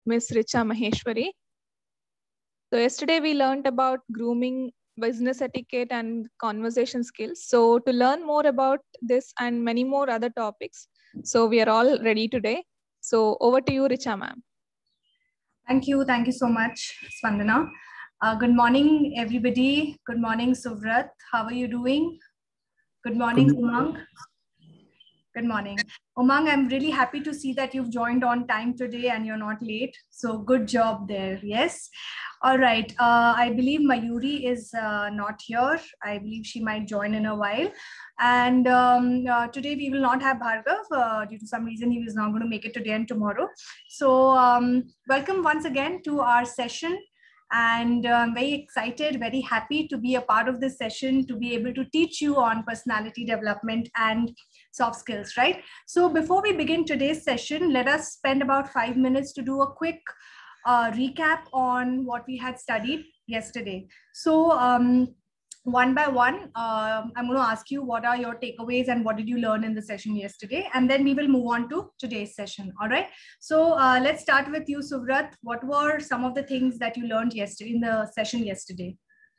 Miss Richa Maheshwari. So yesterday we learned about grooming, business etiquette and conversation skills. So to learn more about this and many more other topics, so we are all ready today. So over to you, Richa ma'am. Thank you so much, Spandana. Good morning, everybody. Good morning, Suvrat. How are you doing? Good morning, Umang. Good morning. Umang, I'm really happy to see that you've joined on time today and you're not late. So good job there. Yes. All right. I believe Mayuri is not here. I believe she might join in a while. And today we will not have Bhargav. Due to some reason, he was not going to make it today and tomorrow. So welcome once again to our session. And I'm very excited, very happy to be a part of this session, to be able to teach you on personality development and soft skills, right? So before we begin today's session, let us spend about 5 minutes to do a quick recap on what we had studied yesterday. So one by one, I'm going to ask you what are your takeaways and what did you learn in the session yesterday, and then we will move on to today's session. All right. So let's start with you, Suvrat. What were some of the things that you learned yesterday in the session yesterday?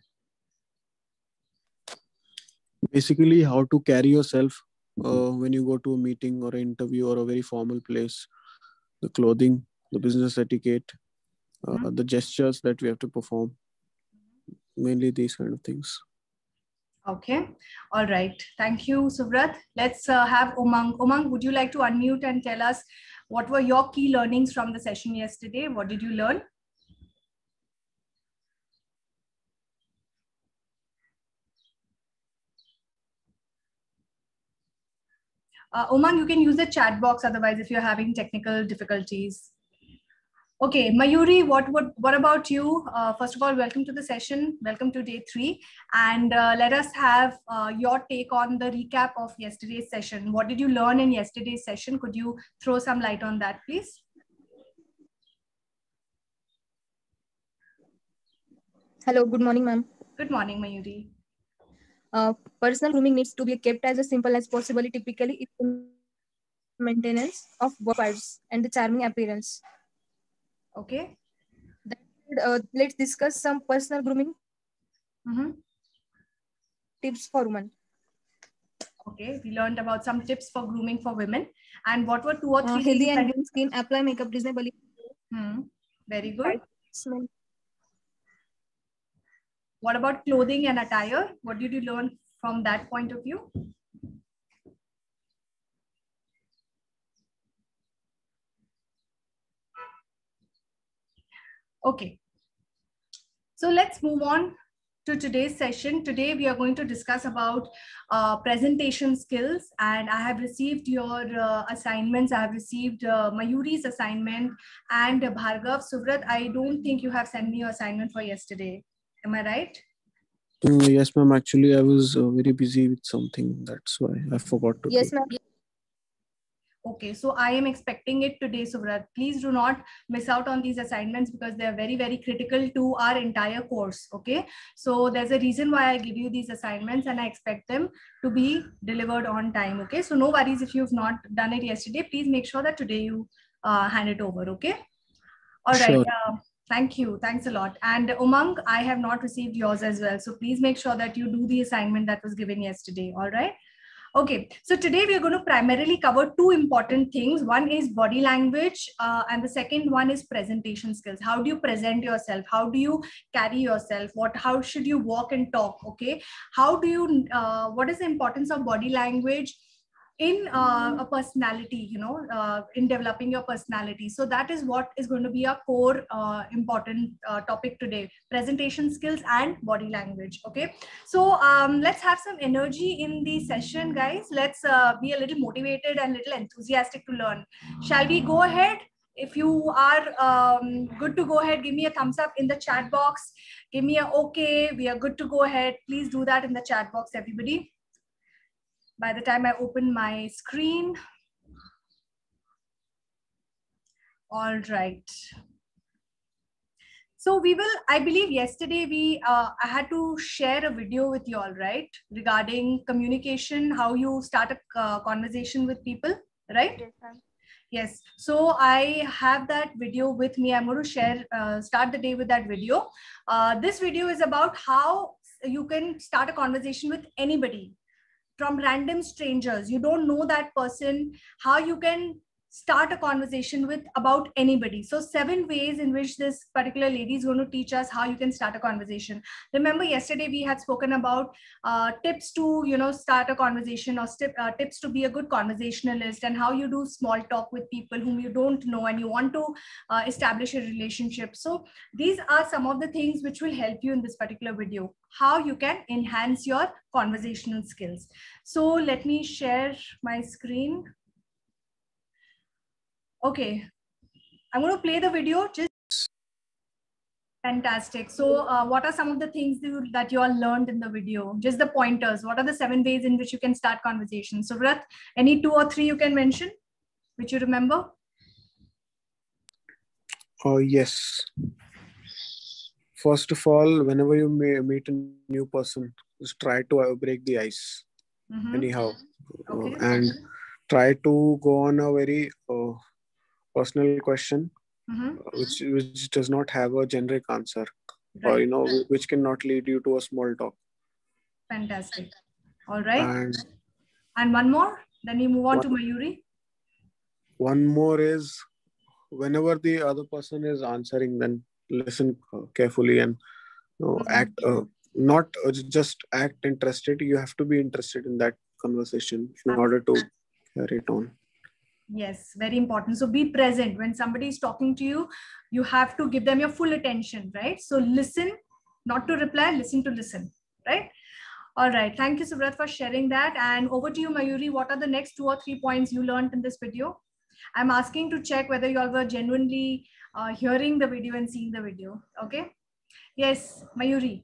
Basically, how to carry yourself when you go to a meeting or an interview or a very formal place, the clothing, the business etiquette, the gestures that we have to perform, mainly these kind of things. Okay. All right. Thank you, Suvrat. Let's have Umang. Umang, would you like to unmute and tell us what were your key learnings from the session yesterday? What did you learn? Umang, you can use the chat box otherwise if you're having technical difficulties. Okay, Mayuri, what about you? First of all, welcome to the session. Welcome to day 3. And let us have your take on the recap of yesterday's session. What did you learn in yesterday's session? Could you throw some light on that, please? Hello, good morning, ma'am. Good morning, Mayuri. Personal grooming needs to be kept as simple as possible. Typically, it's maintenance of parts and the charming appearance. Okay. Let's discuss some personal grooming tips for women. Okay, we learned about some tips for grooming for women. And what were 2 or 3 healthy and clean skin, apply makeup reasonably. Very good. What about clothing and attire? What did you learn from that point of view? Okay. So let's move on to today's session. Today we are going to discuss about presentation skills, and I have received your assignments. I have received Mayuri's assignment and Bhargav. Suvrat, I don't think you have sent me your assignment for yesterday. Am I right? Yes, ma'am. Actually, I was very busy with something. That's why I forgot to. Yes, ma'am. Okay, so I am expecting it today, Suvrat. Please do not miss out on these assignments because they are very, very critical to our entire course. Okay, so there's a reason why I give you these assignments and I expect them to be delivered on time. Okay, so no worries if you've not done it yesterday. Please make sure that today you hand it over. Okay. All right. Sure. Thank you. Thanks a lot. And Umang, I have not received yours as well. So please make sure that you do the assignment that was given yesterday. All right. Okay, so today we are going to primarily cover 2 important things. One is body language and the second one is presentation skills. How do you present yourself? How do you carry yourself? How should you walk and talk? Okay, how do you, what is the importance of body language in a personality, you know, in developing your personality? So that is what is going to be a core important topic today: presentation skills and body language. Okay, so let's have some energy in the session, guys. Let's be a little motivated and little enthusiastic to learn. Shall we go ahead? If you are good to go ahead, give me a thumbs up in the chat box. Give me a okay, we are good to go ahead. Please do that in the chat box, everybody. By the time I open my screen. All right. So we will, I believe yesterday I had to share a video with you all, right? Regarding communication, how you start a conversation with people, right? Yes, ma'am. Yes. So I have that video with me. I'm going to share, start the day with that video. This video is about how you can start a conversation with anybody, from random strangers. You don't know that person, how you can start a conversation with about anybody. So 7 ways in which this particular lady is going to teach us how you can start a conversation. Remember yesterday we had spoken about tips to, you know, start a conversation, or tips to be a good conversationalist, and how you do small talk with people whom you don't know and you want to establish a relationship. So these are some of the things which will help you in this particular video, how you can enhance your conversational skills. So let me share my screen. Okay, I'm going to play the video. Just fantastic. So what are some of the things that you all learned in the video? Just the pointers. What are the 7 ways in which you can start conversations? So Vrat, any 2 or 3 you can mention, which you remember? Yes. First of all, whenever you meet a new person, just try to break the ice anyhow. Okay. And try to go on a very personal question, which does not have a generic answer, Right. or, you know, which cannot lead you to a small talk. Fantastic. All right. And one more, then we move on to Mayuri. One more is, whenever the other person is answering, then listen carefully and, you know, act, not just act interested. You have to be interested in that conversation in order to carry it on. Yes, very important. So be present when somebody is talking to you. You have to give them your full attention, right? So listen, not to reply, listen to listen, right? All right. Thank you, Subrat, for sharing that. And over to you, Mayuri. What are the next 2 or 3 points you learned in this video? I'm asking to check whether you all were genuinely hearing the video and seeing the video. Okay. Yes, Mayuri.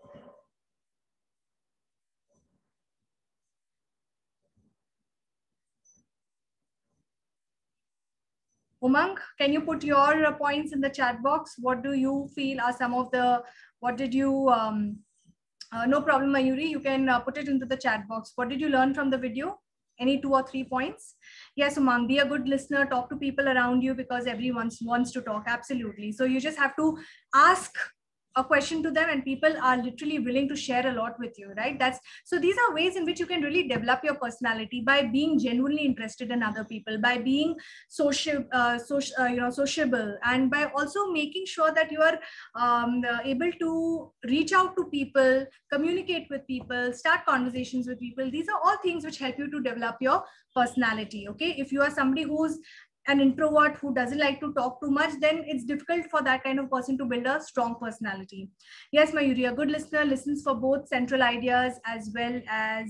Umang, can you put your points in the chat box? What do you feel are some of the, what did you, no problem, Mayuri, you can put it into the chat box. What did you learn from the video? Any 2 or 3 points? Yes, Umang, be a good listener, talk to people around you, because everyone wants to talk. Absolutely. So you just have to ask a question to them, and people are literally willing to share a lot with you, right? So these are ways in which you can really develop your personality, by being genuinely interested in other people, by being sociable, and by also making sure that you are able to reach out to people, communicate with people, start conversations with people. These are all things which help you to develop your personality. Okay, if you are somebody who's an introvert who doesn't like to talk too much, then it's difficult for that kind of person to build a strong personality. Yes, Mayuri, a good listener listens for both central ideas as well as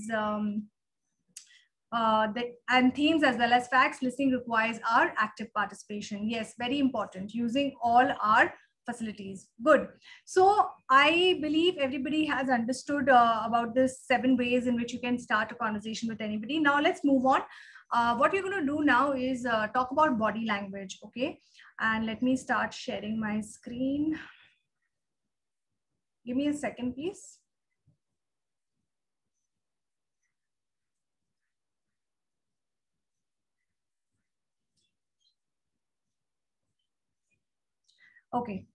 and themes as well as facts. Listening requires our active participation. Yes, very important. Using all our facilities. Good. So I believe everybody has understood about this 7 ways in which you can start a conversation with anybody. Now let's move on. What we're going to do now is talk about body language. Okay. And let me start sharing my screen. Give me a second, please. Okay.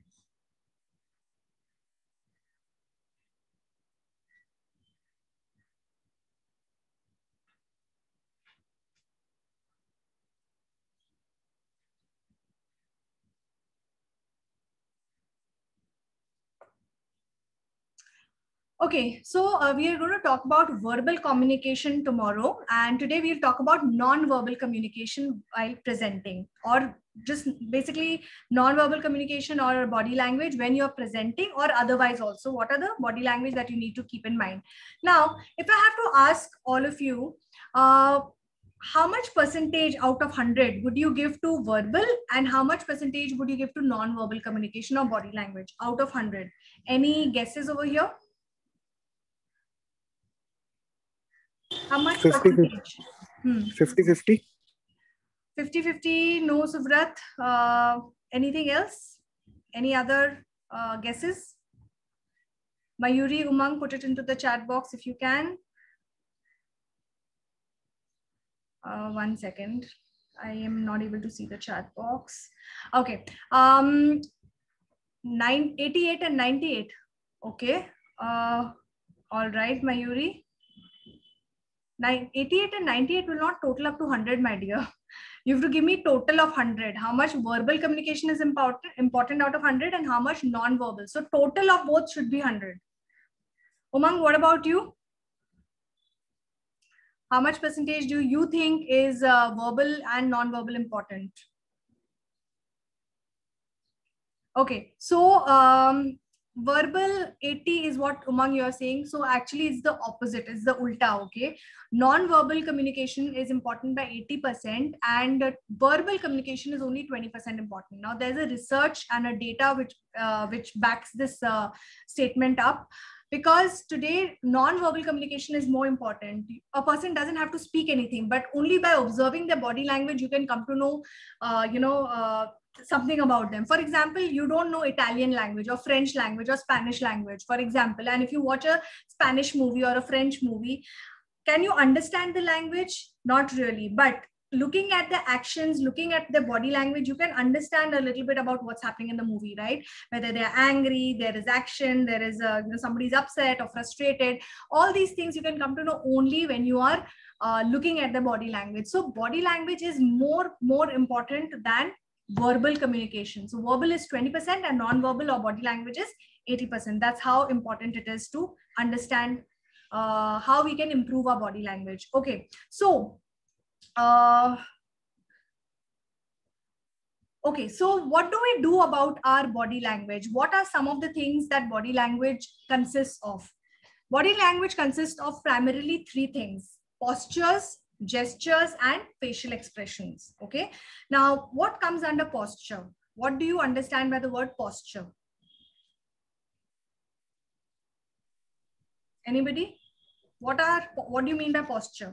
Okay, so we are going to talk about verbal communication tomorrow, and today we'll talk about non-verbal communication while presenting, or just basically non-verbal communication or body language when you're presenting, or otherwise also. What are the body language that you need to keep in mind? Now, if I have to ask all of you, how much percentage out of 100 would you give to verbal, and how much percentage would you give to non-verbal communication or body language out of 100? Any guesses over here? How much 50-50? 50-50? 50-50, no, Subrat. Anything else? Any other guesses? Mayuri, Umang, put it into the chat box if you can. 1 second. I am not able to see the chat box. Okay. 88 and 98. Okay. All right, Mayuri. 88 and 98 will not total up to 100, my dear. You have to give me total of 100. How much verbal communication is important out of 100 and how much non-verbal. So total of both should be 100. Umang, what about you? How much percentage do you think is verbal and non-verbal important? Okay, so verbal 80 is what Umang you are saying. So actually it's the opposite, it's the ulta. Okay, non-verbal communication is important by 80% and verbal communication is only 20% important. Now there's a research and a data which backs this statement up, because today non-verbal communication is more important. A person doesn't have to speak anything, but only by observing their body language you can come to know something about them. For example, you don't know Italian language or French language or Spanish language, for example, and if you watch a Spanish movie or a French movie, can you understand the language? Not really, but looking at the actions, looking at the body language, you can understand a little bit about what's happening in the movie, right? Whether they're angry, there is action, there is somebody's upset or frustrated. All these things you can come to know only when you are looking at the body language. So body language is more important than verbal communication. So verbal is 20% and non-verbal or body language is 80%. That's how important it is to understand how we can improve our body language. Okay, so okay, so what do we do about our body language? What are some of the things that body language consists of? Body language consists of primarily three things: postures, gestures, and facial expressions. Okay, now what comes under posture? What do you understand by the word posture? Anybody? What do you mean by posture?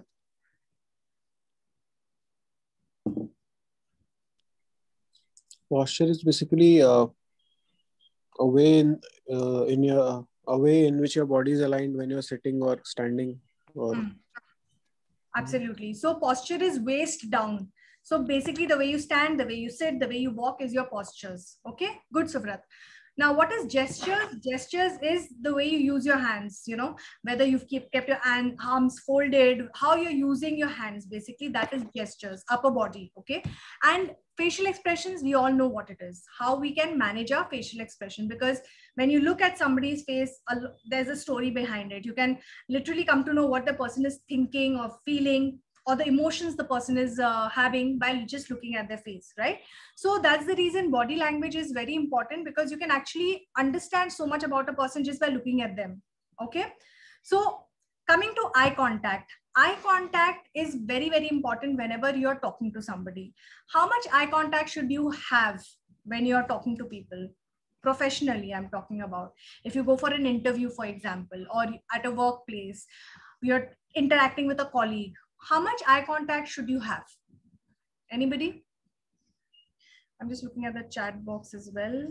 Posture is basically a way in which your body is aligned when you're sitting or standing. Absolutely. So posture is waist down. So basically the way you stand, the way you sit, the way you walk is your postures. Okay, good, Suvrat. Now, what is gestures? Gestures is the way you use your hands, whether you've kept your arms folded, how you're using your hands. Basically, that is gestures, upper body. Okay. And facial expressions, we all know what it is, how we can manage our facial expression, because when you look at somebody's face, there's a story behind it. You can literally come to know what the person is thinking or feeling, or the emotions the person is having by just looking at their face, right? So that's the reason body language is very important, because you can actually understand so much about a person just by looking at them. Okay. So coming to eye contact. Eye contact is very, very important whenever you're talking to somebody. How much eye contact should you have when you're talking to people? Professionally, I'm talking about. If you go for an interview, for example, or at a workplace, you're interacting with a colleague, how much eye contact should you have? Anybody? I'm just looking at the chat box as well.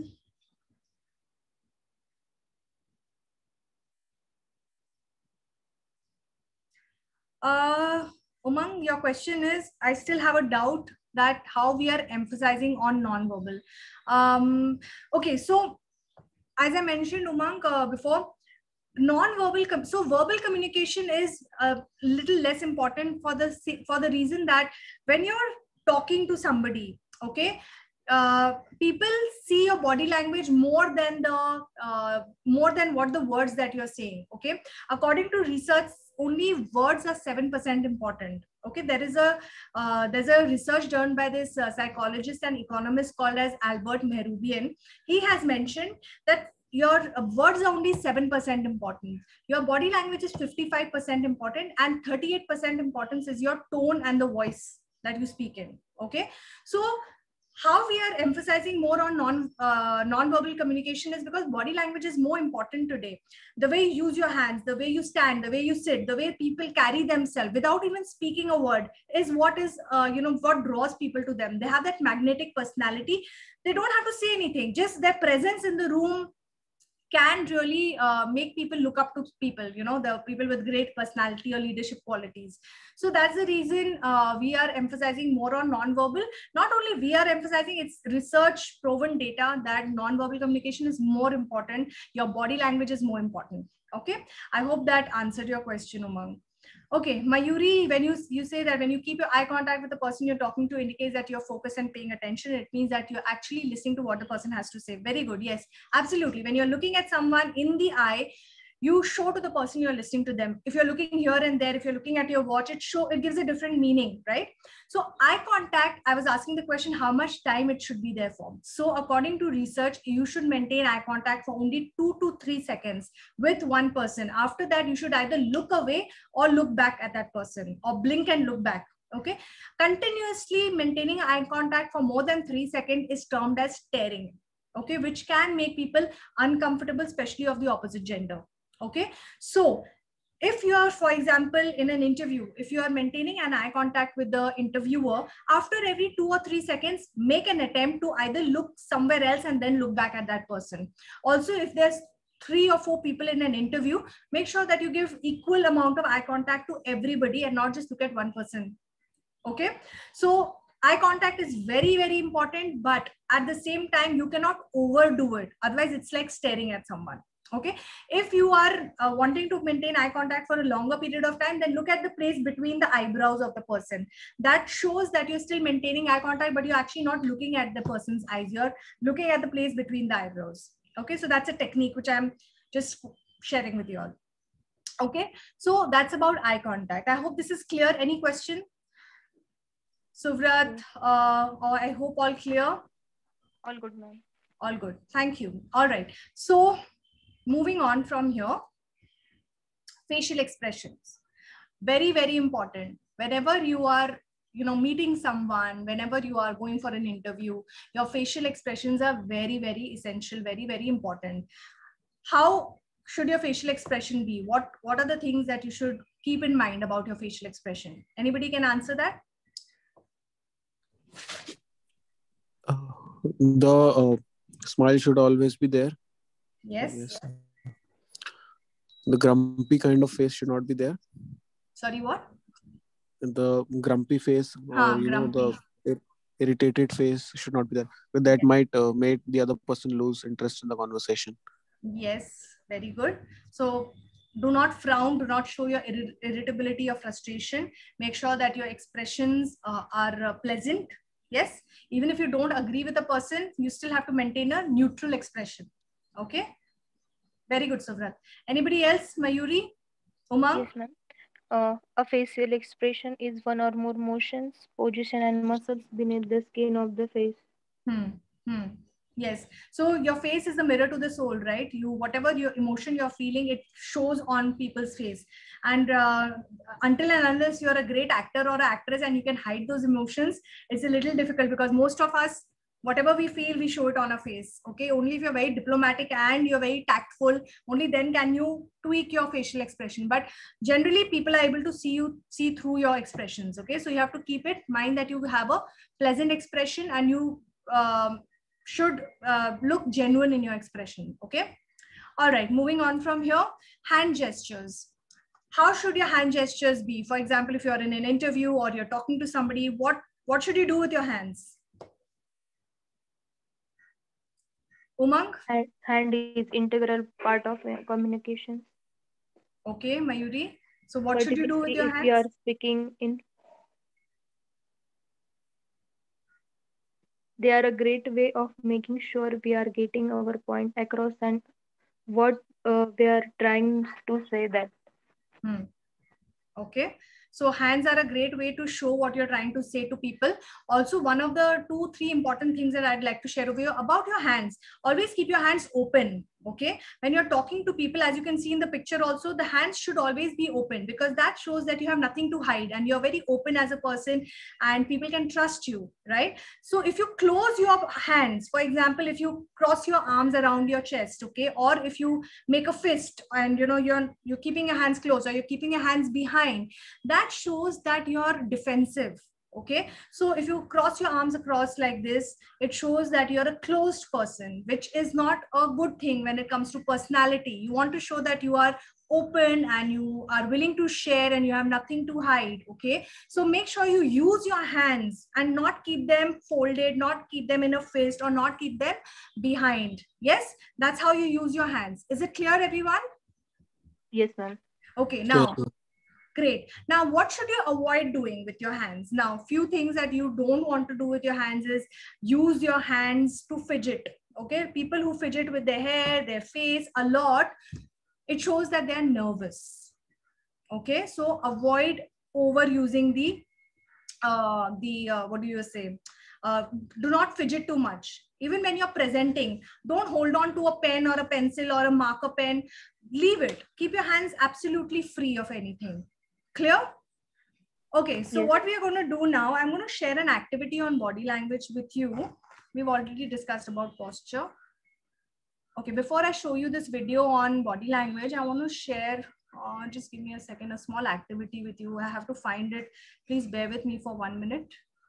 Umang, your question is, I still have a doubt that how we are emphasizing on non-verbal. Okay, so as I mentioned, Umang, before, non-verbal, so verbal communication is a little less important for the reason that when you're talking to somebody, okay, people see your body language more than what the words that you're saying. Okay, according to research, only words are 7% important. Okay, there's a research done by this psychologist and economist called as Albert Mehrabian. He has mentioned that your words are only 7% important. Your body language is 55% important, and 38% importance is your tone and the voice that you speak in. Okay, so how we are emphasizing more on non-verbal communication is because body language is more important today. The way you use your hands, the way you stand, the way you sit, the way people carry themselves without even speaking a word is what is what draws people to them. They have that magnetic personality. They don't have to say anything, just their presence in the room can really make people look up to people, you know, the people with great personality or leadership qualities. So that's the reason we are emphasizing more on non-verbal. Not only we are emphasizing, it's research proven data that non-verbal communication is more important. Your body language is more important. Okay, I hope that answered your question, Umang. Okay, Mayuri, when you say that when you keep your eye contact with the person you're talking to, indicates that you're focused and paying attention. It means that you're actually listening to what the person has to say. Very good. Yes, absolutely. When you're looking at someone in the eye, you show to the person you're listening to them. If you're looking here and there, if you're looking at your watch, it gives a different meaning, right? So eye contact, I was asking the question how much time it should be there for. So according to research, you should maintain eye contact for only 2 to 3 seconds with one person. After that, you should either look away or look back at that person, or blink and look back. Okay, continuously maintaining eye contact for more than 3 seconds is termed as staring. Okay, which can make people uncomfortable, especially of the opposite gender. Okay, so if you are, for example, in an interview, if you are maintaining an eye contact with the interviewer, after every 2 or 3 seconds, make an attempt to either look somewhere else and then look back at that person. Also, if there's 3 or 4 people in an interview, make sure that you give equal amount of eye contact to everybody and not just look at one person. Okay, so eye contact is very, very important, but at the same time, you cannot overdo it. Otherwise, it's like staring at someone. Okay, if you are wanting to maintain eye contact for a longer period of time, then look at the place between the eyebrows of the person. That shows that you're still maintaining eye contact, but you're actually not looking at the person's eyes. You're looking at the place between the eyebrows. Okay, so that's a technique which I'm just sharing with you all. Okay, so that's about eye contact. I hope this is clear. Any question? Suvrat, or I hope all clear? All good, ma'am. All good. Thank you. All right. So moving on from here, facial expressions. Very, very important. Whenever you are, you know, meeting someone, whenever you are going for an interview, your facial expressions are very, very essential, very, very important. How should your facial expression be? What are the things that you should keep in mind about your facial expression? Anybody can answer that? The smile should always be there. Yes. The grumpy kind of face should not be there. Sorry, what? The grumpy face, or you grumpy. know, the irritated face should not be there. But that might make the other person lose interest in the conversation. Yes, very good. So do not frown, do not show your irritability or frustration. Make sure that your expressions are pleasant. Yes, even if you don't agree with the person, you still have to maintain a neutral expression. Okay, very good, Suvrat. Anybody else? Mayuri? Umang? Yes, ma'am. A facial expression is one or more motions, position, and muscles beneath the skin of the face. Yes. So your face is the mirror to the soul, right? You, whatever your emotion you're feeling, it shows on people's face. And until and unless you're a great actor or an actress and you can hide those emotions, it's a little difficult, because most of us, whatever we feel, we show it on our face. Okay, only if you're very diplomatic and you're very tactful, only then can you tweak your facial expression. But generally, people are able to see through your expressions. Okay, so you have to keep it in mind that you have a pleasant expression and you should look genuine in your expression. Okay, all right, moving on from here, hand gestures. How should your hand gestures be? For example, if you're in an interview or you're talking to somebody, what should you do with your hands? Umang? Hand is integral part of communication. Okay, Mayuri. So what should you do with your hands? If you are speaking in, they are a great way of making sure we are getting our point across and what we are trying to say that. Okay. So hands are a great way to show what you're trying to say to people. Also, one of the 2-3 important things that I'd like to share with you about your hands. Always keep your hands open. Okay. When you're talking to people, as you can see in the picture also, the hands should always be open, because that shows that you have nothing to hide and you're very open as a person and people can trust you, right? So if you close your hands, for example, if you cross your arms around your chest, okay, or if you make a fist and you're keeping your hands closed or you're keeping your hands behind, that shows that you're defensive. Okay, so if you cross your arms across like this, it shows that you're a closed person, which is not a good thing when it comes to personality. You want to show that you are open and you are willing to share and you have nothing to hide. Okay, so make sure you use your hands and not keep them folded, not keep them in a fist, or not keep them behind. Yes, that's how you use your hands. Is it clear, everyone? Yes, ma'am. Okay, now great. Now, what should you avoid doing with your hands? Now, few things that you don't want to do with your hands is use your hands to fidget. Okay, people who fidget with their hair, their face a lot, it shows that they're nervous. Okay, so avoid overusing the what do you say? Do not fidget too much. Even when you're presenting, don't hold on to a pen or a pencil or a marker pen. Leave it. Keep your hands absolutely free of anything. Clear? Okay, so Yes. what we are going to do now, I'm going to share an activity on body language with you. We've already discussed about posture. Okay, before I show you this video on body language, I want to share, just give me a second, a small activity with you. I have to find it. Please bear with me for 1 minute.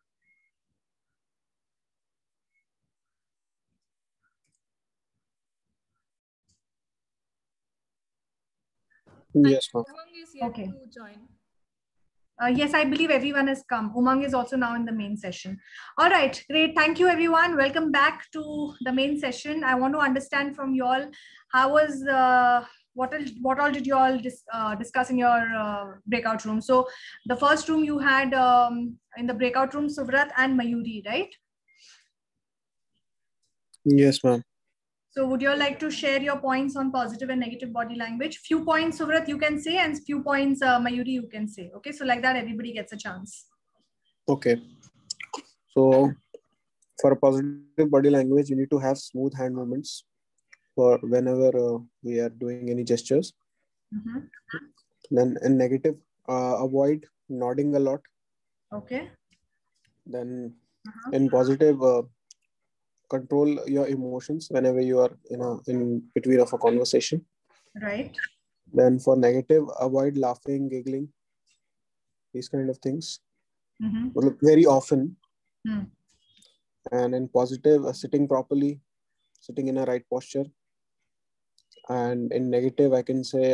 Yes, ma'am. Umang is yet Okay. to join. Yes, I believe everyone has come. Umang is also now in the main session. All right, great. Thank you, everyone. Welcome back to the main session. I want to understand from you all, how was, what all did you all discuss in your breakout room? So the first room you had in the breakout room, Suvrat and Mayuri, right? Yes, ma'am. So would you all like to share your points on positive and negative body language? Few points, Suvrat, you can say, and few points, Mayuri, you can say. Okay, so like that, everybody gets a chance. Okay. So for a positive body language, you need to have smooth hand movements for whenever we are doing any gestures. Mm-hmm. Then in negative, avoid nodding a lot. Okay. Then in positive, control your emotions whenever you are in between of a conversation. Right. Then for negative, avoid laughing, giggling, these kind of things. Mm-hmm. Very often. Hmm. And in positive, sitting properly, sitting in a right posture. And in negative, I can say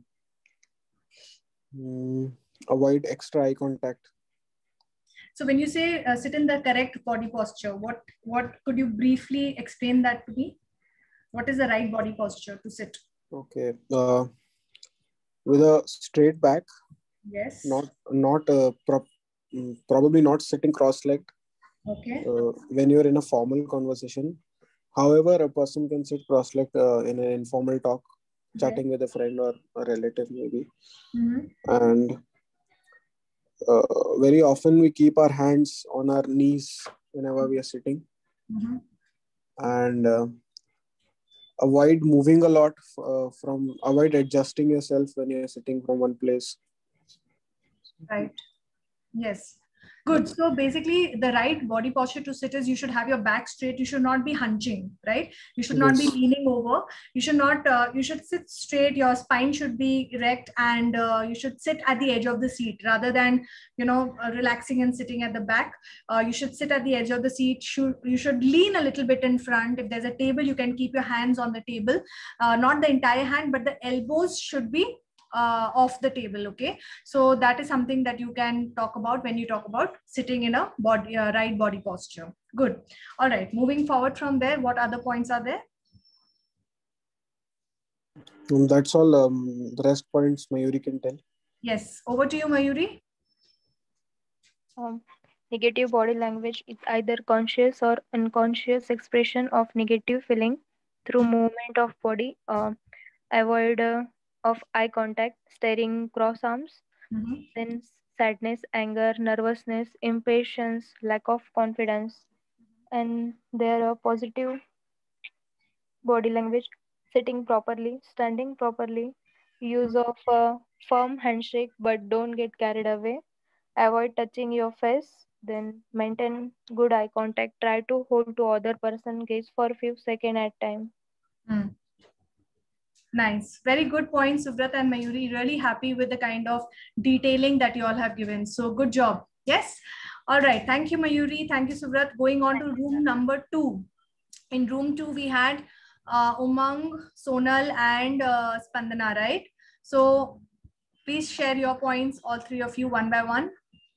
avoid extra eye contact. So when you say sit in the correct body posture, what could you briefly explain that to me? What is the right body posture to sit? Okay. With a straight back. Yes. Probably not sitting cross-legged. Okay. When you're in a formal conversation. However, a person can sit cross-legged in an informal talk, chatting with a friend or a relative maybe. Mm-hmm. And very often we keep our hands on our knees whenever we are sitting. Mm-hmm. And avoid moving a lot avoid adjusting yourself when you're sitting from one place. Right. Yes. Good. So basically, the right body posture to sit is you should have your back straight. You should not be hunching, right? You should not be Yes. leaning over. You should not. You should sit straight. Your spine should be erect, and you should sit at the edge of the seat rather than relaxing and sitting at the back. You should sit at the edge of the seat. You should lean a little bit in front. If there's a table, you can keep your hands on the table, not the entire hand, but the elbows should be off the table. Okay, so that is something that you can talk about when you talk about sitting in a right body posture. Good. All right, moving forward from there, what other points are there? That's all. The rest points Mayuri can tell. Yes, over to you, Mayuri. Negative body language is either conscious or unconscious expression of negative feeling through movement of body. Avoid of eye contact, staring cross arms, then sadness, anger, nervousness, impatience, lack of confidence. And there are positive body language, sitting properly, standing properly, use of a firm handshake, but don't get carried away. Avoid touching your face, then maintain good eye contact. Try to hold to other person gaze for a few seconds at time. Nice. Very good points, Suvrat and Mayuri. Really happy with the kind of detailing that you all have given. So good job. Yes. All right. Thank you, Mayuri. Thank you, Subrat. Going on to room number 2. In room 2, we had Umang, Sonal, and Spandana, right? So please share your points, all three of you, one by one.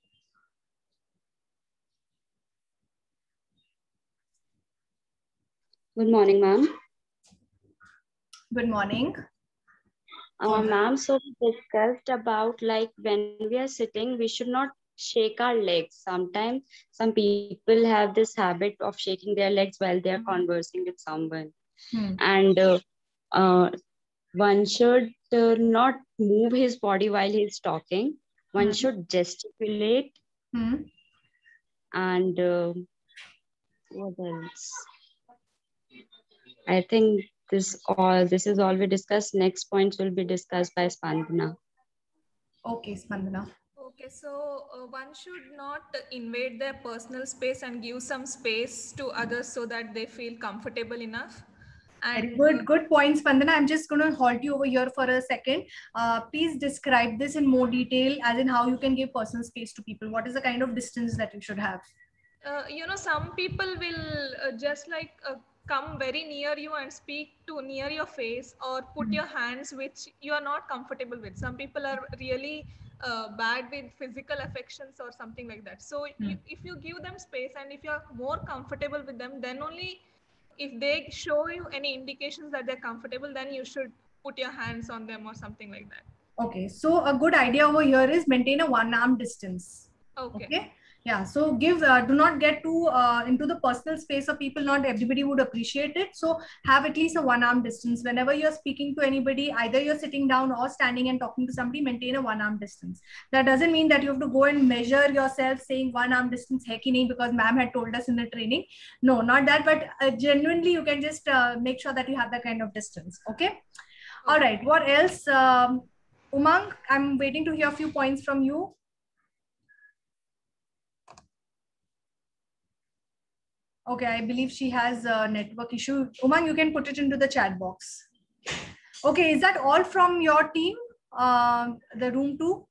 Good morning, ma'am. Good morning. Ma'am, so we discussed about like when we are sitting, we should not shake our legs. Sometimes some people have this habit of shaking their legs while they are conversing with someone. And one should not move his body while he's talking. One should gesticulate. And what else? I think this is all we discussed. Next points will be discussed by Spandana. Okay, Spandana. Okay, so one should not invade their personal space and give some space to others so that they feel comfortable enough. And good point, Spandana. I'm just going to halt you over here for a second. Please describe this in more detail, as in how you can give personal space to people. What is the kind of distance that you should have? Some people will just like come very near you and speak to near your face, or put your hands which you are not comfortable with. Some people are really bad with physical affections or something like that. So if you give them space and if you're more comfortable with them, then only if they show you any indications that they're comfortable, then you should put your hands on them or something like that. Okay, so a good idea over here is maintain a one-arm distance. Okay. Yeah, so do not get too into the personal space of people. Not everybody would appreciate it. So have at least a one-arm distance. Whenever you're speaking to anybody, either you're sitting down or standing and talking to somebody, maintain a one-arm distance. That doesn't mean that you have to go and measure yourself saying one-arm distance hai ki nahi because ma'am had told us in the training. No, not that, but genuinely you can just make sure that you have that kind of distance. Okay. All right. What else? Umang, I'm waiting to hear a few points from you. Okay, I believe she has a network issue. Umang, you can put it into the chat box. Okay, is that all from your team? The room 2?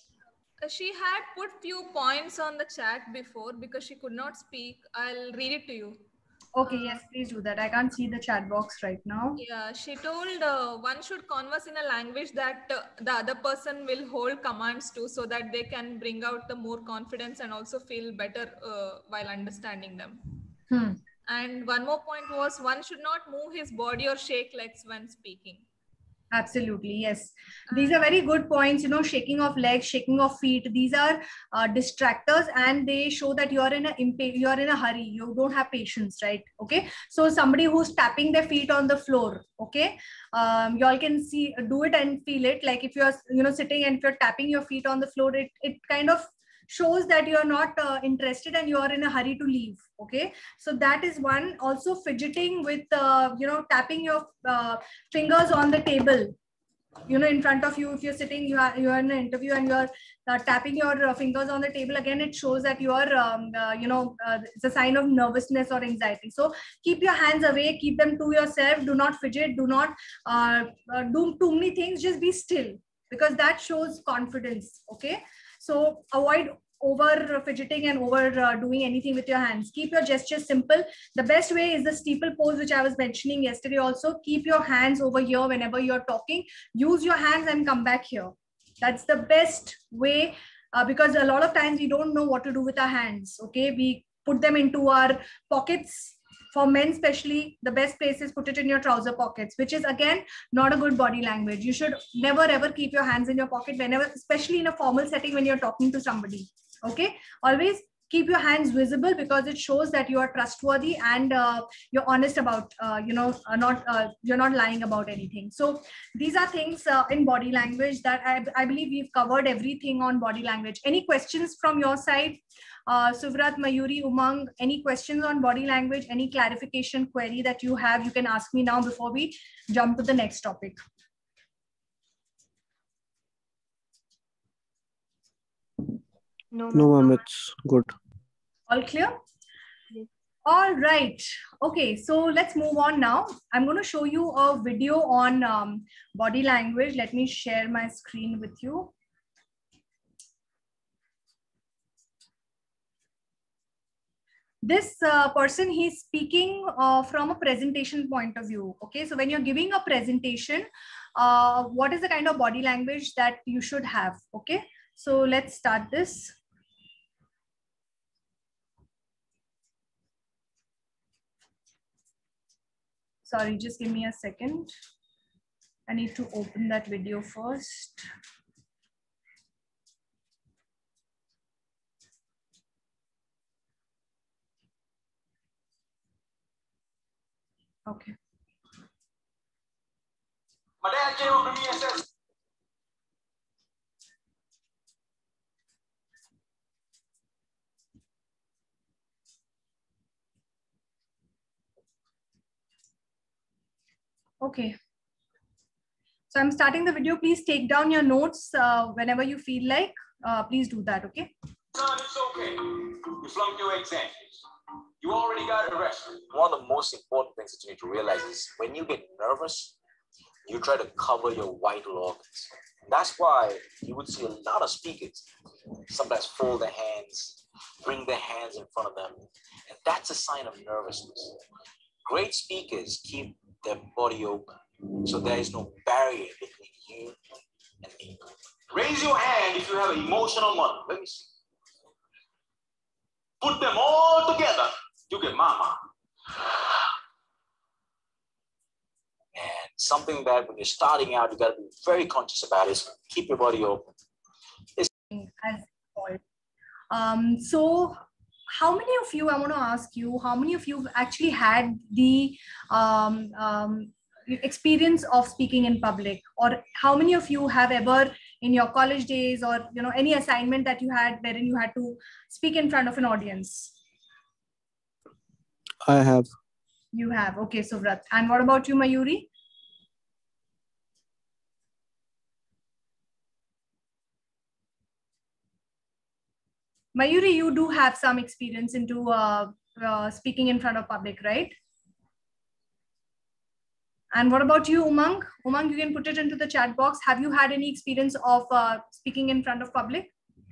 She had put few points on the chat before because she could not speak. I'll read it to you. Okay, yes, please do that. I can't see the chat box right now. Yeah, she told one should converse in a language that the other person will hold commands to, so that they can bring out the more confidence and also feel better while understanding them. And one more point was one should not move his body or shake legs when speaking. Absolutely, yes. These are very good points. You know, shaking of legs, shaking of feet. These are distractors, and they show that you're in a hurry. You don't have patience, right? Okay. So somebody who's tapping their feet on the floor. Okay. You all can do it and feel it. Like if you're sitting and if you're tapping your feet on the floor, it kind of shows that you're not interested and you're in a hurry to leave. Okay, so that is one. Also fidgeting with tapping your fingers on the table, in front of you. If you're sitting, you're in an interview and you're tapping your fingers on the table, again it shows that you're it's a sign of nervousness or anxiety. So keep your hands away, keep them to yourself. Do not fidget, do not do too many things. Just be still, because that shows confidence. Okay, so avoid over fidgeting and over doing anything with your hands. Keep your gestures simple. The best way is the steeple pose, which I was mentioning yesterday also. Keep your hands over here whenever you're talking. Use your hands and come back here. That's the best way, because a lot of times we don't know what to do with our hands. Okay, we put them into our pockets. For men especially, the best place is put it in your trouser pockets, which is again not a good body language. You should never ever keep your hands in your pocket whenever, especially in a formal setting when you're talking to somebody. Okay, always keep your hands visible, because it shows that you are trustworthy and you're honest about you're not lying about anything. So these are things in body language that I believe we've covered everything on body language. Any questions from your side? Suvrat, Mayuri, Umang, any questions on body language? Any clarification query that you have, you can ask me now before we jump to the next topic. No, ma'am, it's good. All clear? Yes. All right. Okay, so let's move on now. I'm going to show you a video on body language. Let me share my screen with you. this person, he's speaking from a presentation point of view. Okay, so when you're giving a presentation, what is the kind of body language that you should have? Okay, so let's start this. Sorry, just give me a second. I need to open that video first. Okay. My dad came up to me and said, okay. So I'm starting the video. Please take down your notes whenever you feel like. Please do that, okay? son, it's okay. You flunked your exams. You already got arrested. One of the most important things that you need to realize is when you get nervous, you try to cover your vital organs. That's why you would see a lot of speakers sometimes fold their hands, bring their hands in front of them, and that's a sign of nervousness. Great speakers keep their body open, so there is no barrier between you and me. Raise your hand if you have an emotional mother. Let me see. Put them all together. You get mama. And something that when you're starting out, you got to be very conscious about is keep your body open. So how many of you, I want to ask you, how many of you have actually had the experience of speaking in public? Or how many of you have ever in your college days or any assignment that you had wherein you had to speak in front of an audience? I have. You have. Okay, Suvrat. And what about you, Mayuri? Mayuri, you do have some experience into speaking in front of public, right? And what about you, Umang? Umang, you can put it into the chat box. Have you had any experience of speaking in front of public?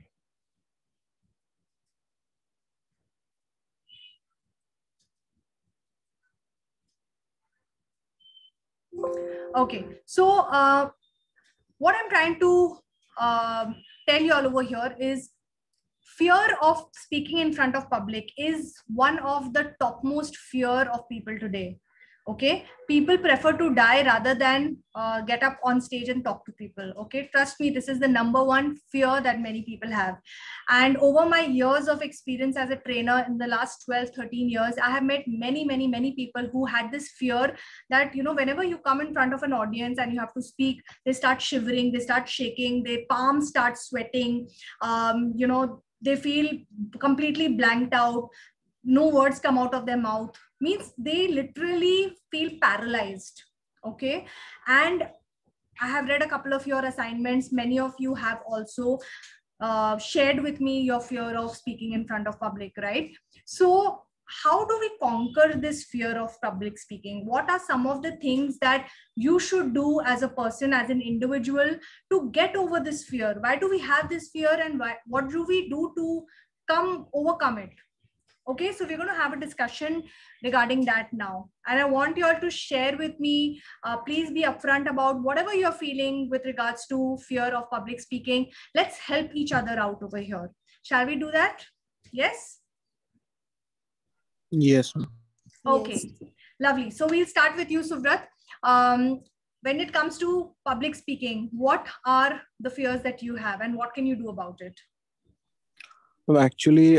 Okay, so what I'm trying to tell you all over here is fear of speaking in front of public is one of the topmost fear of people today. Okay, people prefer to die rather than get up on stage and talk to people. Okay, trust me, this is the number one fear that many people have. And over my years of experience as a trainer in the last 12-13 years, I have met many people who had this fear that whenever you come in front of an audience and you have to speak, they start shivering, they start shaking, their palms start sweating, they feel completely blanked out, no words come out of their mouth, means they literally feel paralyzed. Okay, and I have read a couple of your assignments. Many of you have also shared with me your fear of speaking in front of public, right? So how do we conquer this fear of public speaking? What are some of the things that you should do as a person, as an individual, to get over this fear? Why do we have this fear, and what do we do to overcome it? Okay, so we're going to have a discussion regarding that now. And I want you all to share with me, please be upfront about whatever you're feeling with regards to fear of public speaking. Let's help each other out over here. Shall we do that? Yes? Yes. Okay, Yes. Lovely. So we'll start with you, Suvrat. When it comes to public speaking, what are the fears that you have and what can you do about it? Well, actually,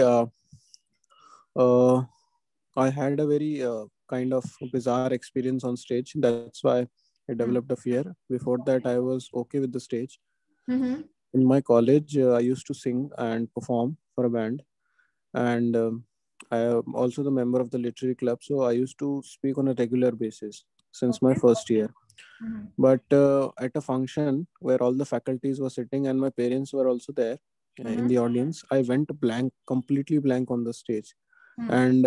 I had a very kind of bizarre experience on stage. That's why I developed a fear. Before that, I was okay with the stage. Mm-hmm. In my college, I used to sing and perform for a band. And I am also the member of the literary club. So I used to speak on a regular basis since my first year. Mm-hmm. But at a function where all the faculties were sitting and my parents were also there in the audience, I went completely blank on the stage. And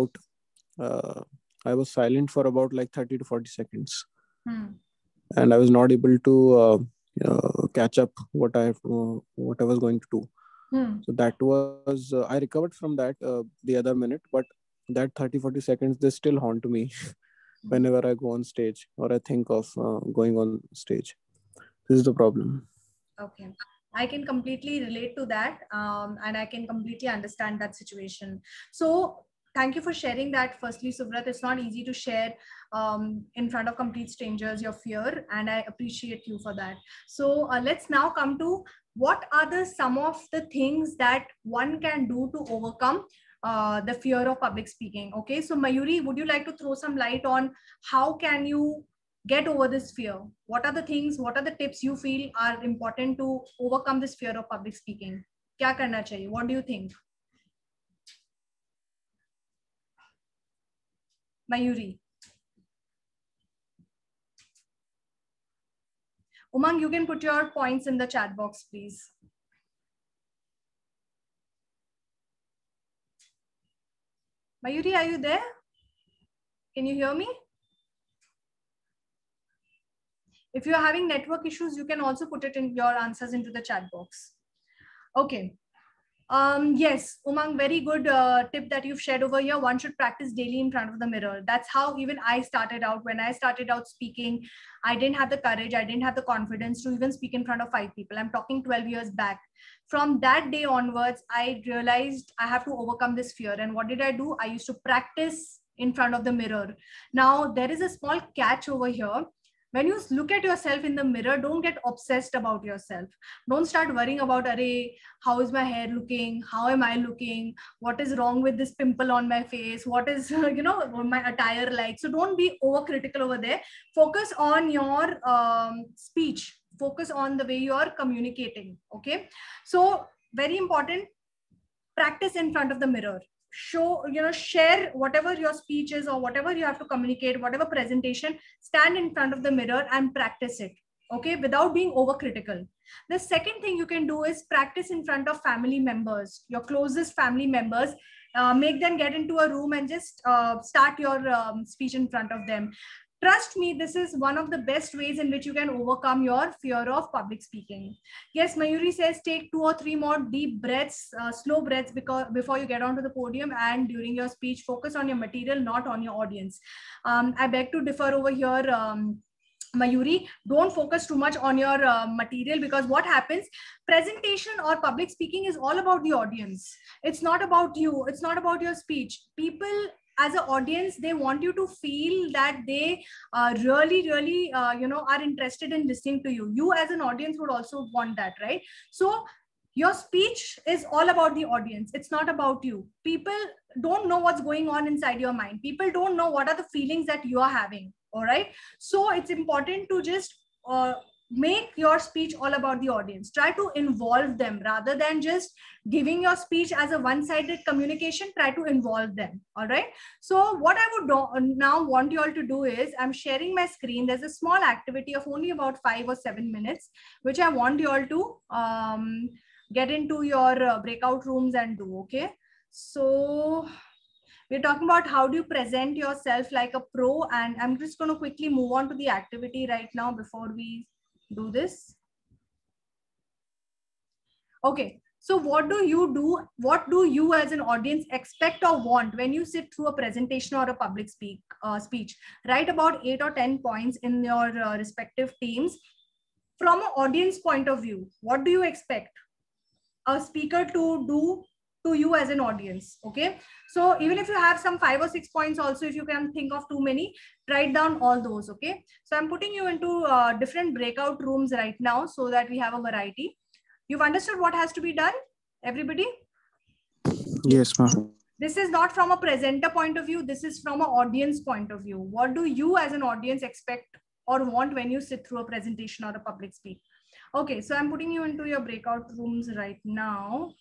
I was silent for about like 30 to 40 seconds. And I was not able to catch up what I was going to do. So that was, I recovered from that the other minute, but that 30-40 seconds, they still haunt me whenever I go on stage or I think of going on stage. This is the problem. Okay. I can completely relate to that, and I can completely understand that situation. So thank you for sharing that. Firstly, Subrat, it's not easy to share in front of complete strangers your fear, and I appreciate you for that. So let's now come to what are some of the things that one can do to overcome the fear of public speaking. Okay, so Mayuri, would you like to throw some light on how can you get over this fear? What are the things, what are the tips you feel are important to overcome this fear of public speaking? Kya karna chahiye? What do you think? Mayuri. Umang, you can put your points in the chat box, please. Mayuri, are you there? Can you hear me? If you're having network issues, you can also put it in your answers into the chat box. Okay. Yes, Umang, very good tip that you've shared over here. One should practice daily in front of the mirror. That's how even I started out. When I started out speaking, I didn't have the courage, I didn't have the confidence to even speak in front of 5 people. I'm talking 12 years back. From that day onwards, I realized I have to overcome this fear. And what did I do? I used to practice in front of the mirror. Now, there is a small catch over here. When you look at yourself in the mirror, don't get obsessed about yourself. Don't start worrying about, array, how is my hair looking? How am I looking? What is wrong with this pimple on my face? What is, my attire like? So don't be overcritical over there. Focus on your speech. Focus on the way you are communicating. Okay. So very important, practice in front of the mirror. Share whatever your speech is or whatever you have to communicate, whatever presentation, stand in front of the mirror and practice it. Okay, without being overcritical. The second thing you can do is practice in front of family members, your closest family members. Make them get into a room and just start your speech in front of them. Trust me, this is one of the best ways in which you can overcome your fear of public speaking. Yes, Mayuri says take 2 or 3 more deep breaths, slow breaths before you get onto the podium, and during your speech, focus on your material, not on your audience. I beg to differ over here. Mayuri, don't focus too much on your material, because what happens, presentation or public speaking is all about the audience. It's not about you. It's not about your speech. People as an audience, they want you to feel that they really are interested in listening to you. You as an audience would also want that, right? So your speech is all about the audience. It's not about you. People don't know what's going on inside your mind. People don't know what are the feelings that you are having. All right. So it's important to just make your speech all about the audience. Try to involve them rather than just giving your speech as a one-sided communication. Try to involve them. All right. So what I would now want you all to do is, I'm sharing my screen. There's a small activity of only about 5 or 7 minutes, which I want you all to get into your breakout rooms and do. Okay. So we're talking about how do you present yourself like a pro, and I'm just going to quickly move on to the activity right now before we do this. Okay, so what do you do? What do you as an audience expect or want when you sit through a presentation or a public speech? Write about 8 or 10 points in your respective teams. From an audience point of view, what do you expect a speaker to do to you as an audience? Okay, so even if you have some 5 or 6 points also, if you can think of too many, write down all those. Okay, so I'm putting you into different breakout rooms right now so that we have a variety. You've understood what has to be done, everybody? Yes, ma'am. This is not from a presenter point of view. This is from an audience point of view. What do you as an audience expect or want when you sit through a presentation or a public speak? Okay, so I'm putting you into your breakout rooms right now.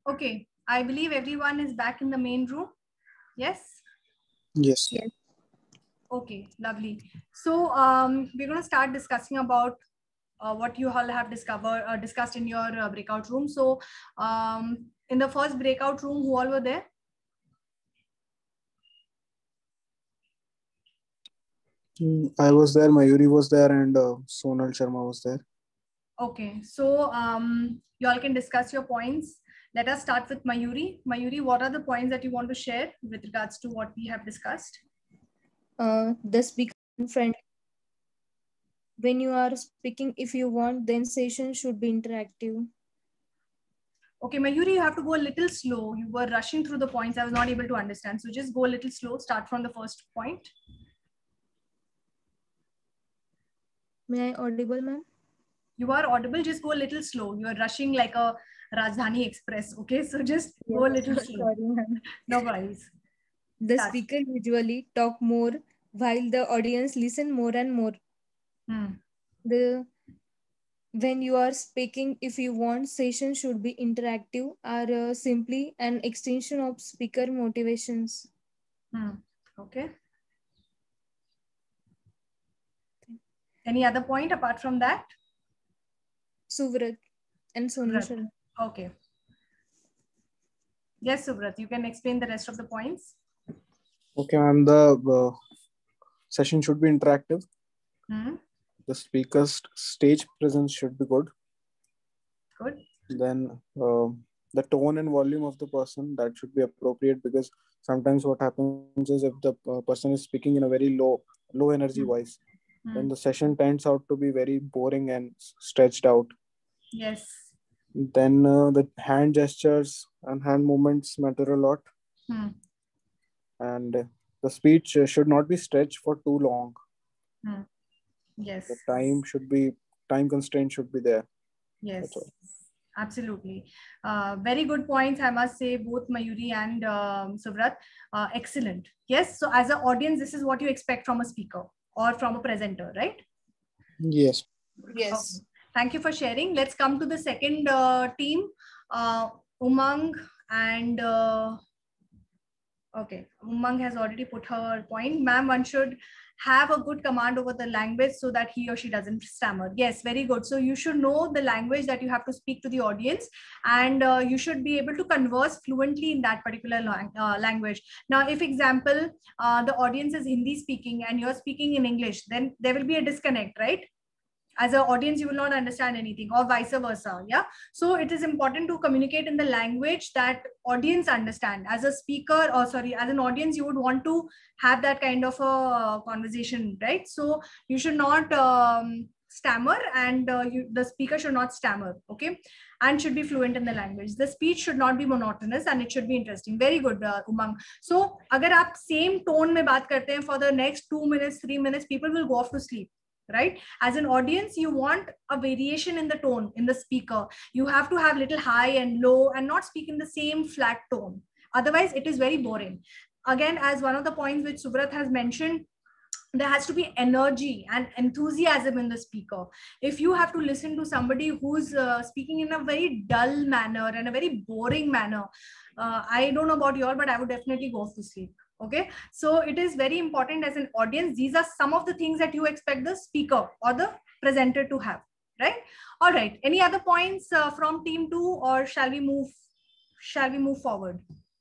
Okay, I believe everyone is back in the main room. Yes? Yes. Yes. Okay, lovely. So we're going to start discussing about what you all have discussed in your breakout room. So in the first breakout room, who all were there? I was there, Mayuri was there, and Sonal Sharma was there. Okay, so you all can discuss your points. Let us start with Mayuri. Mayuri, what are the points that you want to share with regards to what we have discussed? The speaker friend. When you are speaking, if you want, then session should be interactive. Okay, Mayuri, you have to go a little slow. You were rushing through the points. I was not able to understand. So just go a little slow. Start from the first point. May I audible, ma'am? You are audible. Just go a little slow. You are rushing like a Rajdhani Express. Okay, so just go a little slow. Sorry, ma'am. No worries. The Start. speaker usually talk more while the audience listen more and more. When you are speaking, if you want, session should be interactive or simply an extension of speaker motivations. Okay. Any other point apart from that? Suvrat and Sonal Sharma. Okay. Yes, Subrat, you can explain the rest of the points. Okay, ma'am. The session should be interactive. The speaker's stage presence should be good. Good. Then the tone and volume of the person, that should be appropriate, because sometimes what happens is if the person is speaking in a very low energy voice, then the session turns out to be very boring and stretched out. Yes. Then the hand gestures and hand movements matter a lot. And the speech should not be stretched for too long. Yes. The time constraint should be there. Yes, absolutely. Very good points, I must say, both Mayuri and Suvrat. Excellent. Yes, so as an audience, this is what you expect from a speaker or from a presenter, right? Yes. Yes. Okay. Thank you for sharing. Let's come to the second team, Umang and okay, Umang has already put her point. Ma'am, one should have a good command over the language so that he or she doesn't stammer. Yes, very good. So you should know the language that you have to speak to the audience, and you should be able to converse fluently in that particular language. Now, if example, the audience is Hindi speaking and you're speaking in English, then there will be a disconnect, right? As an audience, you will not understand anything, or vice versa. Yeah. So it is important to communicate in the language that audience understand. As a speaker, or sorry, as an audience, you would want to have that kind of a conversation, right? So you should not stammer, and the speaker should not stammer. Okay. And should be fluent in the language. The speech should not be monotonous and it should be interesting. Very good, Umang. So agar aap same tone mein baat karte hain for the next 2 minutes, 3 minutes, people will go off to sleep. Right? As an audience, you want a variation in the tone in the speaker. You have to have little high and low and not speak in the same flat tone. Otherwise, it is very boring. Again, as one of the points which Subrat has mentioned, there has to be energy and enthusiasm in the speaker. If you have to listen to somebody who's speaking in a very dull manner and a very boring manner, I don't know about you all, but I would definitely go to sleep. Okay, so it is very important as an audience. These are some of the things that you expect the speaker or the presenter to have, right? All right. Any other points from team 2, or shall we move forward?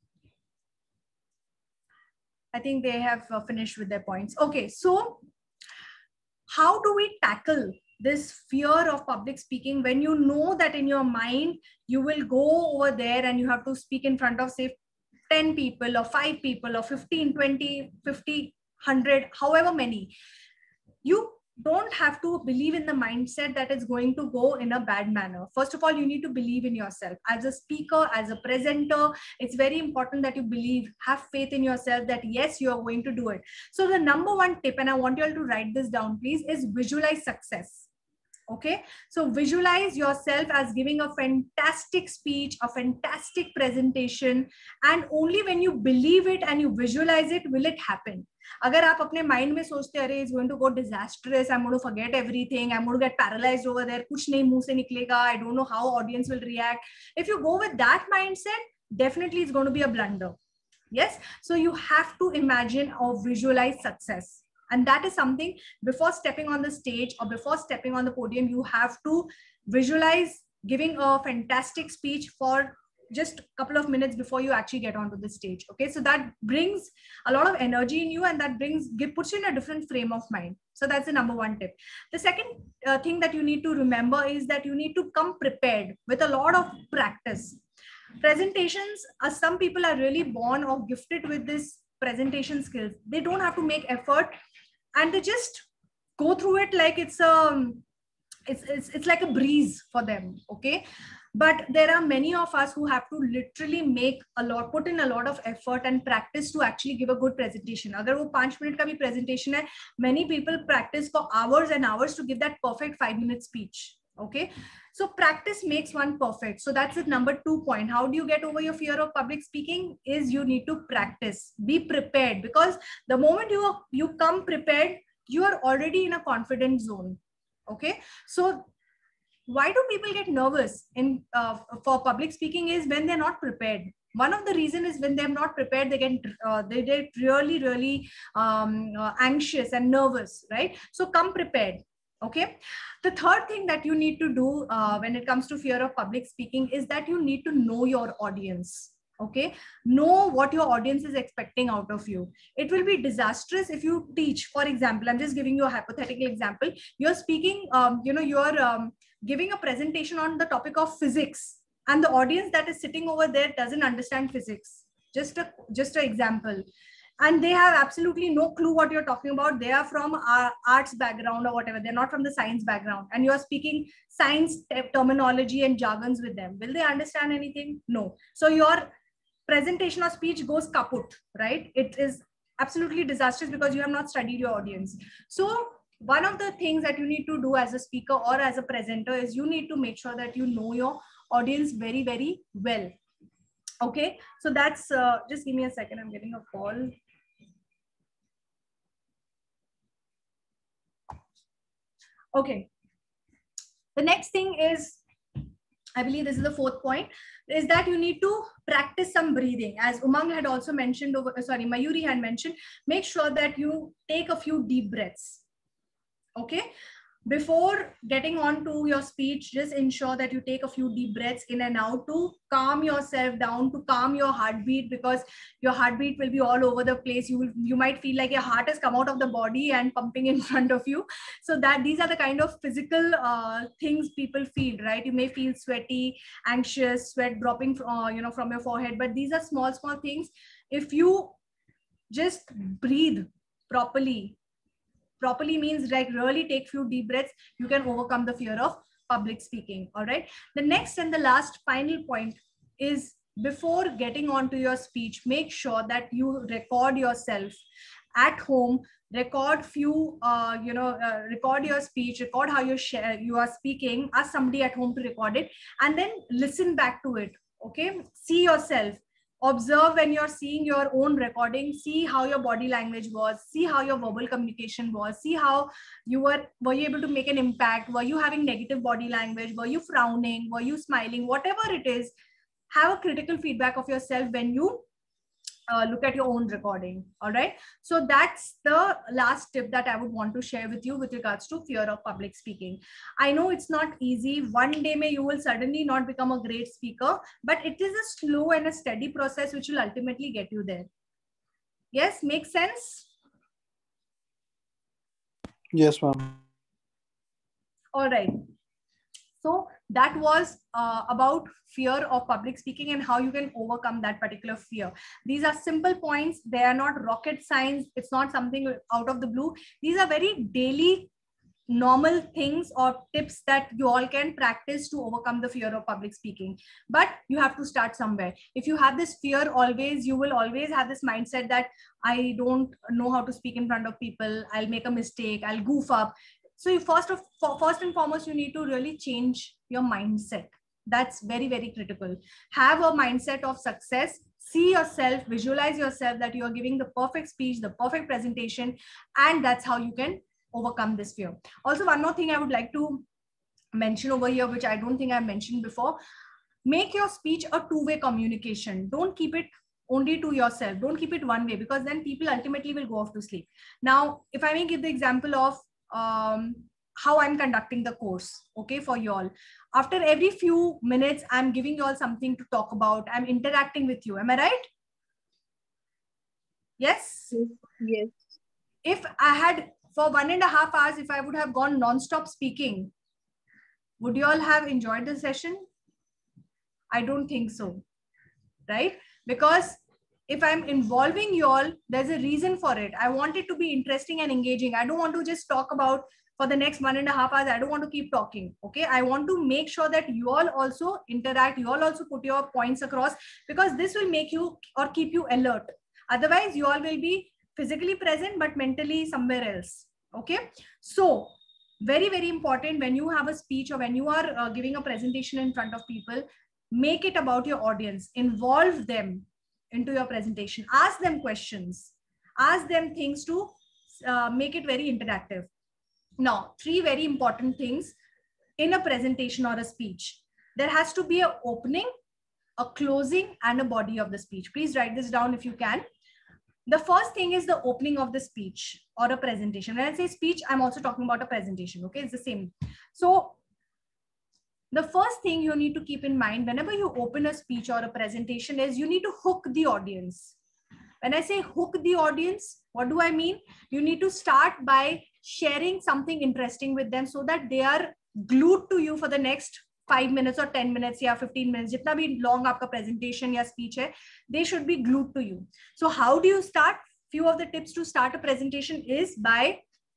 I think they have finished with their points. Okay, so how do we tackle this fear of public speaking when you know that in your mind you will go over there and you have to speak in front of, say, 10 people or 5 people or 15, 20, 50, 100, however many? You don't have to believe in the mindset that it's going to go in a bad manner. First of all, you need to believe in yourself. As a speaker, as a presenter, it's very important that you believe, have faith in yourself that yes, you are going to do it. So the number one tip, and I want you all to write this down, please, is visualize success. Okay, so visualize yourself as giving a fantastic speech, a fantastic presentation, and only when you believe it and you visualize it will it happen. अगर आप अपने mind में सोचते अरे it's going to go disastrous, I am going to forget everything, I am going to get paralysed over there, कुछ नहीं मुंह से निकलेगा, I don't know how audience will react, if you go with that mindset definitely it's going to be a blunder. Yes, so you have to imagine or visualize success, and that is something before stepping on the stage or before stepping on the podium you have to visualize giving a fantastic speech for just a couple of minutes before you actually get onto the stage. Okay, so that brings a lot of energy in you, and that puts you in a different frame of mind. So that's the number one tip. The second thing that you need to remember is that you need to come prepared with a lot of practice. Presentations, some people are really born or gifted with this presentation skills. They don't have to make effort, and they just go through it like it's like a breeze for them. Okay, but there are many of us who have to literally put in a lot of effort and practice to actually give a good presentation. Agar wo 5 minute ka bhi presentation hai, many people practice for hours and hours to give that perfect 5-minute speech. Okay, so practice makes one perfect. So that's the number 2 point. How do you get over your fear of public speaking? Is you need to practice, be prepared, because the moment you come prepared, you are already in a confident zone. Okay, so why do people get nervous for public speaking is when they're not prepared. One of the reasons is when they're not prepared, they get really anxious and nervous, right? So come prepared. Okay, the third thing that you need to do when it comes to fear of public speaking is that you need to know your audience. Okay, know what your audience is expecting out of you. It will be disastrous if you teach, for example, I'm just giving you a hypothetical example. You're speaking, you're giving a presentation on the topic of physics, and the audience that is sitting over there doesn't understand physics. Just an example, and they have absolutely no clue what you're talking about. They are from arts background or whatever, they're not from the science background, and you're speaking science terminology and jargons with them. Will they understand anything? No. So your presentation or speech goes kaput, right? It is absolutely disastrous because you have not studied your audience. So one of the things that you need to do as a speaker or as a presenter is you need to make sure that you know your audience very, very well. Okay, so that's just give me a second, I'm getting a call. Okay, the next thing is, I believe this is the fourth point, is that you need to practice some breathing. As Umang had also mentioned, Mayuri had mentioned, make sure that you take a few deep breaths. Okay, before getting on to your speech, just ensure that you take a few deep breaths in and out to calm yourself down, to calm your heartbeat, because your heartbeat will be all over the place. You might feel like your heart has come out of the body and pumping in front of you. So that these are the kind of physical things people feel, right? You may feel sweaty, anxious, sweat dropping from your forehead, but these are small things. If you just breathe properly means like really take few deep breaths, you can overcome the fear of public speaking. All right, the next and the last final point is, before getting on to your speech, make sure that you record yourself at home, record few record your speech, record how you are speaking, ask somebody at home to record it, and then listen back to it. Okay, see yourself, observe when you're seeing your own recording, see how your body language was, see how your verbal communication was, see how were you able to make an impact, were you having negative body language, were you frowning, were you smiling, whatever it is. Have a critical feedback of yourself when you look at your own recording. All right, so that's the last tip that I would want to share with you with regards to fear of public speaking. I know it's not easy. One day you will suddenly not become a great speaker, but it is a slow and a steady process which will ultimately get you there. Yes, makes sense? Yes, ma'am. All right, so that was about fear of public speaking and how you can overcome that particular fear. These are simple points. They are not rocket science. It's not something out of the blue. These are very daily normal things or tips that you all can practice to overcome the fear of public speaking. But you have to start somewhere. If you have this fear always, you will always have this mindset that I don't know how to speak in front of people. I'll make a mistake. I'll goof up. So you first and foremost, you need to really change your mindset. That's very, very critical. Have a mindset of success. See yourself, visualize yourself that you are giving the perfect speech, the perfect presentation, and that's how you can overcome this fear. Also, one more thing I would like to mention over here, which I don't think I mentioned before. Make your speech a two-way communication. Don't keep it only to yourself. Don't keep it one way, because then people ultimately will go off to sleep. Now, if I may give the example of how I'm conducting the course, okay, for you all. After every few minutes, I'm giving you all something to talk about. I'm interacting with you. Am I right? Yes? Yes. If I had, for 1.5 hours, if I would have gone non-stop speaking, would you all have enjoyed the session? I don't think so, right? Because if I'm involving you all, there's a reason for it. I want it to be interesting and engaging. I don't want to just talk about for the next 1.5 hours. I don't want to keep talking. Okay. I want to make sure that you all also interact. You all also put your points across, because this will make you or keep you alert. Otherwise, you all will be physically present, but mentally somewhere else. Okay. So very, very important when you have a speech or when you are giving a presentation in front of people, make it about your audience. Involve them into your presentation. Ask them questions. Ask them things to make it very interactive. Now, 3 very important things in a presentation or a speech. There has to be an opening, a closing, and a body of the speech. Please write this down if you can. The first thing is the opening of the speech or a presentation. When I say speech, I'm also talking about a presentation. Okay, it's the same. So the first thing you need to keep in mind whenever you open a speech or a presentation is you need to hook the audience. When I say hook the audience, what do I mean? You need to start by sharing something interesting with them so that they are glued to you for the next 5 minutes or 10 minutes or 15 minutes. Jitna bhi long aapka presentation ya speech hai, they should be glued to you. So how do you start? Few of the tips to start a presentation is by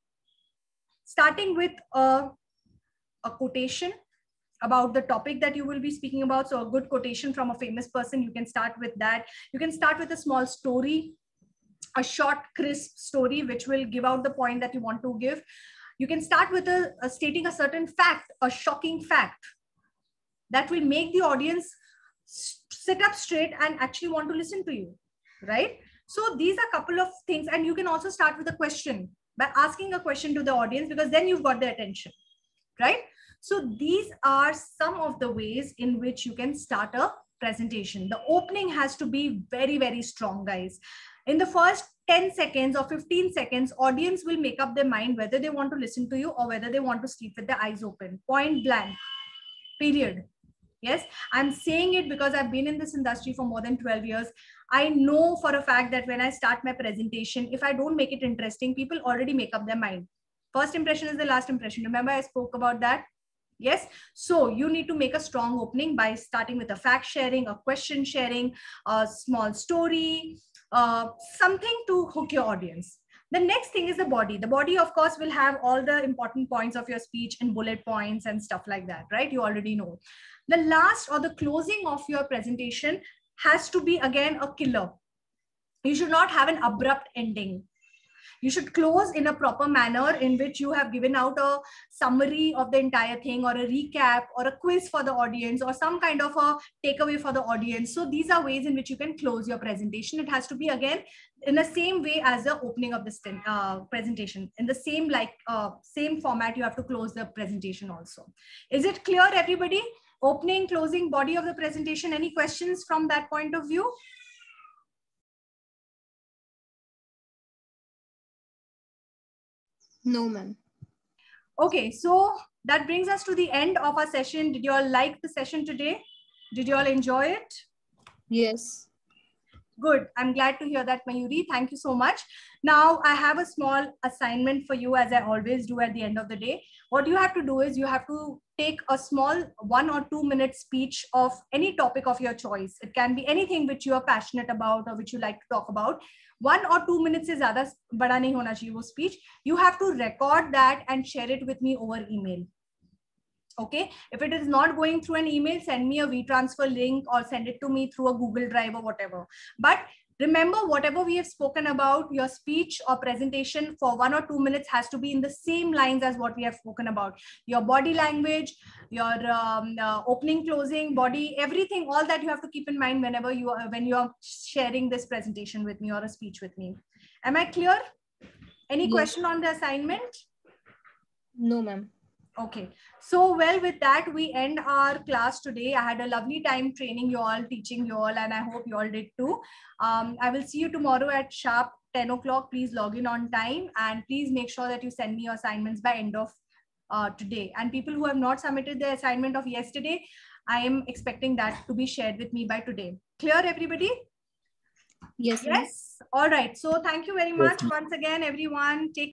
starting with a quotation about the topic that you will be speaking about. So a good quotation from a famous person, you can start with that. You can start with a small story, a short, crisp story, which will give out the point that you want to give. You can start with stating a certain fact, a shocking fact that will make the audience sit up straight and actually want to listen to you, right? So these are a couple of things. And you can also start with a question by asking a question to the audience, because then you've got their attention, right? So these are some of the ways in which you can start a presentation. The opening has to be very, very strong, guys. In the first 10 seconds or 15 seconds, audience will make up their mind whether they want to listen to you or whether they want to sleep with their eyes open. Point blank, period. Yes, I'm saying it because I've been in this industry for more than 12 years. I know for a fact that when I start my presentation, if I don't make it interesting, people already make up their mind. First impression is the last impression. Remember, I spoke about that. Yes. So you need to make a strong opening by starting with a fact sharing, a question sharing, a small story, something to hook your audience. The next thing is the body. The body, of course, will have all the important points of your speech in bullet points and stuff like that, right? You already know. The last or the closing of your presentation has to be, again, a killer. You should not have an abrupt ending. You should close in a proper manner in which you have given out a summary of the entire thing, or a recap, or a quiz for the audience, or some kind of a takeaway for the audience. So these are ways in which you can close your presentation. It has to be, again, in the same way as the opening of this presentation. In the same same format, you have to close the presentation also. Is it clear, everybody? Opening, closing, body of the presentation. Any questions from that point of view? No, ma'am. Okay, so that brings us to the end of our session. Did you all like the session today? Did you all enjoy it? Yes. Good. I'm glad to hear that, Mayuri. Thank you so much. Now, I have a small assignment for you, as I always do at the end of the day. What you have to do is you have to take a small 1 or 2 minute speech of any topic of your choice. It can be anything which you are passionate about or which you like to talk about. 1 or 2 minutes se zyada bada nahi hona chahiye wo speech. You have to record that and share it with me over email. Okay, if it is not going through an email, send me a WeTransfer link or send it to me through a Google Drive or whatever. But Remember, whatever we have spoken about, your speech or presentation for 1 or 2 minutes has to be in the same lines as what we have spoken about. Your body language, your opening, closing, body, everything, all that you have to keep in mind whenever you are, when you are sharing this presentation with me or a speech with me. Am I clear? Any question on the assignment? No, ma'am. Okay, so well, with that we end our class today. I had a lovely time training you all, teaching you all, and I hope you all did too. I will see you tomorrow at sharp 10 o'clock. Please log in on time, and please make sure that you send me your assignments by end of today. And people who have not submitted their assignment of yesterday, I am expecting that to be shared with me by today. Clear, everybody? Yes. Yes. All right. So thank you very much once again, everyone. Take